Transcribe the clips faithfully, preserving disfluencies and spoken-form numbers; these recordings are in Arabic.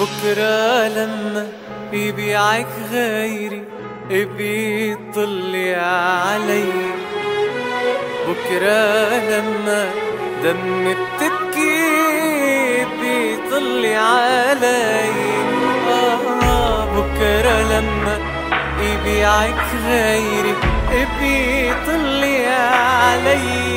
بكرة لما يبيعك غيري بيطلي علي، بكرة لما دمي بتبكي بيطلي علي. آه بكرة لما يبيعك غيري بيطلي علي،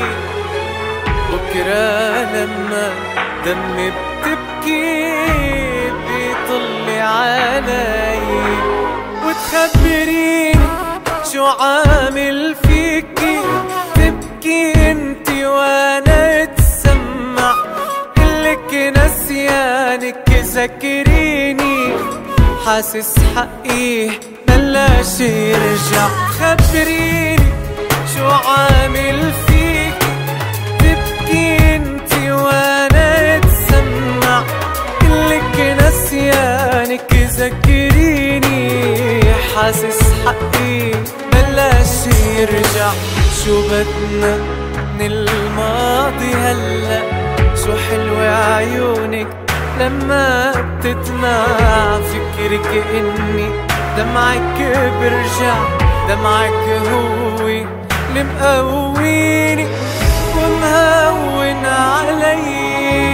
بكرة لما دمي بتبكي بيطلي علي. وتخبريني شو عامل فيكي تبكي انتي وانا اتسمع، قلك نسيانك ذكريني حاسس حقي بلاش يرجع. خبريني شو عامل فيكي تبكي انتي وانا اتسمع، قلك نسيانك ذكريني حاسس حقي بلاش يرجع. شو بدنا من الماضي هلأ، شو حلوة عيونك لما بتدمع، فكرك اني دمعك برجع، دمعك هو اللي مقويني ومهون علي.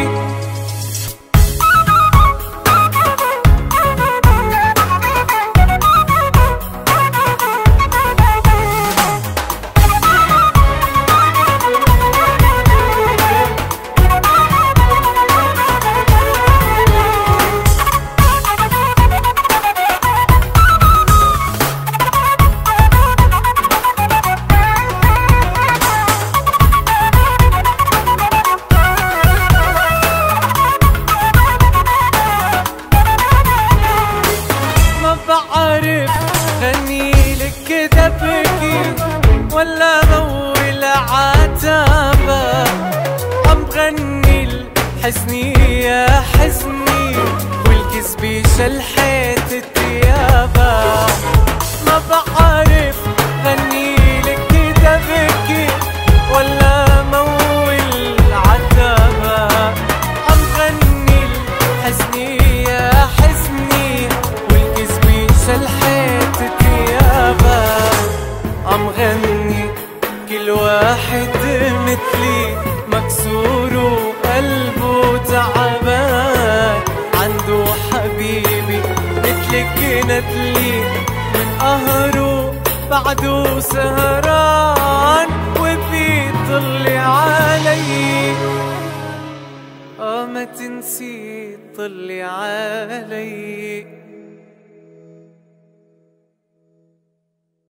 بعرف غنيلك كده بكي ولا مول عتابة، عم بغني الحزني يا حزني والكذب شلحت التيابة. ما بعرف غنيلك كده بكي ولا مول عتابة، عم بغني الحزني يا حزني شلحت التيابة. عم غني كل واحد مثلي مكسور وقلبه تعبان، عنده حبيبي مثلك ندلي من قهره بعده سهران وبيطلي علي. آه ما تنسي طلي علي.